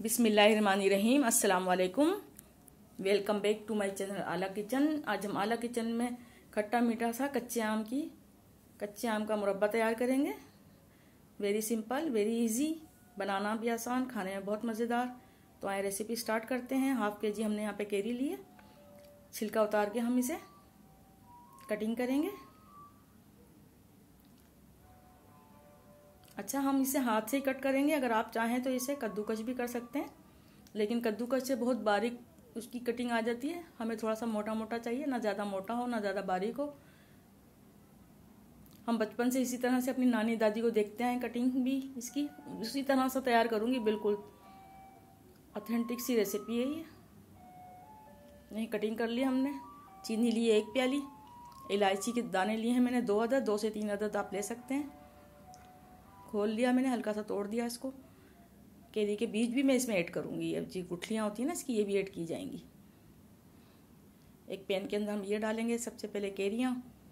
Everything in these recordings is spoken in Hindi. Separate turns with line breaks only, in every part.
बिस्मिल्लाहिर्रहमानिर्रहीम। अस्सलाम वालेकुम। Welcome back to my channel Aala kitchen. आज हम आला किचन में खट्टा मीठा सा कच्चे आम का मुरब्बा तैयार करेंगे। वेरी सिंपल, वेरी इजी, बनाना भी आसान, खाने में बहुत मज़ेदार। तो आए रेसिपी स्टार्ट करते हैं। हाफ के जी हमने यहाँ पे केरी ली है। छिलका उतार के हम इसे कटिंग करेंगे। अच्छा, हम इसे हाथ से ही कट करेंगे। अगर आप चाहें तो इसे कद्दूकस भी कर सकते हैं, लेकिन कद्दूकस से बहुत बारीक उसकी कटिंग आ जाती है। हमें थोड़ा सा मोटा मोटा चाहिए, ना ज़्यादा मोटा हो ना ज़्यादा बारीक हो। हम बचपन से इसी तरह से अपनी नानी दादी को देखते हैं। कटिंग भी इसकी उसी तरह से तैयार करूँगी। बिल्कुल ऑथेंटिक सी रेसिपी है ये। नहीं, कटिंग कर ली हमने। चीनी ली है 1 प्याली। इलायची के दाने लिए हैं मैंने 2 अदद, 2 से 3 अदद आप ले सकते हैं। खोल लिया मैंने, हल्का सा तोड़ दिया इसको। केरी के बीज भी मैं इसमें ऐड करूँगी। ये जी गुठलियाँ होती हैं ना इसकी, ये भी ऐड की जाएंगी। एक पैन के अंदर हम ये डालेंगे सबसे पहले केरियाँ।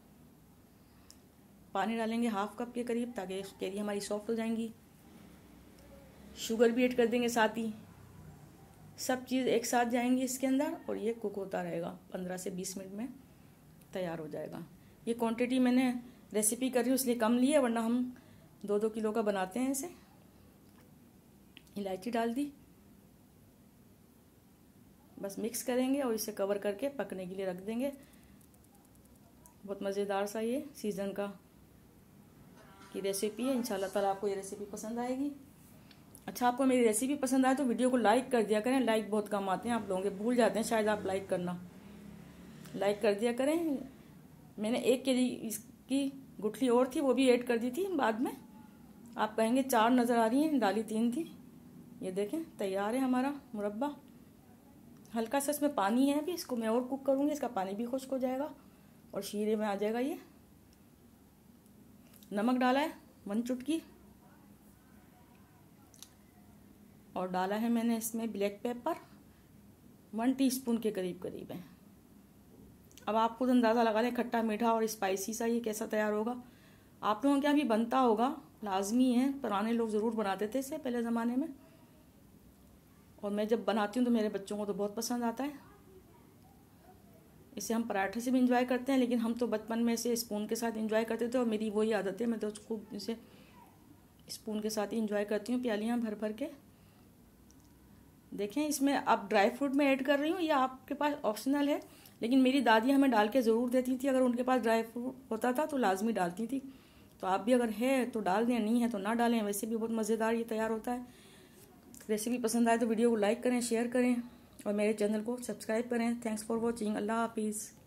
पानी डालेंगे 1/2 कप के करीब, ताकि केरी हमारी सॉफ्ट हो जाएंगी। शुगर भी ऐड कर देंगे साथ ही। सब चीज़ एक साथ जाएंगी इसके अंदर और ये कुक होता रहेगा। 15 से 20 मिनट में तैयार हो जाएगा। ये क्वांटिटी मैंने रेसिपी कर रही हूँ इसलिए कम ली है, वरना हम 2-2 किलो का बनाते हैं इसे। इलायची डाल दी, बस मिक्स करेंगे और इसे कवर करके पकने के लिए रख देंगे। बहुत मज़ेदार सा ये सीज़न का की रेसिपी है। इंशाल्लाह ताला आपको ये रेसिपी पसंद आएगी। अच्छा, आपको मेरी रेसिपी पसंद आए तो वीडियो को लाइक कर दिया करें। लाइक बहुत कम आते हैं, आप लोगों के भूल जाते हैं शायद आप लाइक करना। लाइक कर दिया करें। मैंने 1 केजी इसकी गुठली और थी, वो भी ऐड कर दी थी बाद में। आप कहेंगे 4 नज़र आ रही हैं, डाली 3 थी। ये देखें, तैयार है हमारा मुरब्बा। हल्का सा इसमें पानी है, अभी इसको मैं और कुक करूँगी। इसका पानी भी खुश्क हो जाएगा और शीरे में आ जाएगा ये। नमक डाला है 1 चुटकी और डाला है मैंने इसमें ब्लैक पेपर 1 टीस्पून के करीब है। अब आप खुद अंदाज़ा लगा लें खट्टा मीठा और स्पाइसी सा ये कैसा तैयार होगा। आप लोगों के यहाँ भी बनता होगा, लाजमी है। पुराने लोग ज़रूर बनाते थे इसे पहले ज़माने में, और मैं जब बनाती हूँ तो मेरे बच्चों को तो बहुत पसंद आता है। इसे हम पराठे से भी इंजॉय करते हैं, लेकिन हम तो बचपन में इसे स्पून के साथ इंजॉय करते थे और मेरी वही आदत है। मैं तो खूब इसे स्पून के साथ ही इंजॉय करती हूँ, प्यालियाँ भर भर के। देखें, इसमें अब ड्राई फ्रूट में ऐड कर रही हूँ, या आपके पास ऑप्शनल है, लेकिन मेरी दादी हमें डाल के ज़रूर देती थी। अगर उनके पास ड्राई फ्रूट होता था तो लाजमी डालती थी। तो आप भी अगर है तो डाल दें, नहीं है तो ना डालें। वैसे भी बहुत मज़ेदार ये तैयार होता है। रेसिपी पसंद आए तो वीडियो को लाइक करें, शेयर करें और मेरे चैनल को सब्सक्राइब करें। Thanks for watching. अल्लाह हाफिज़।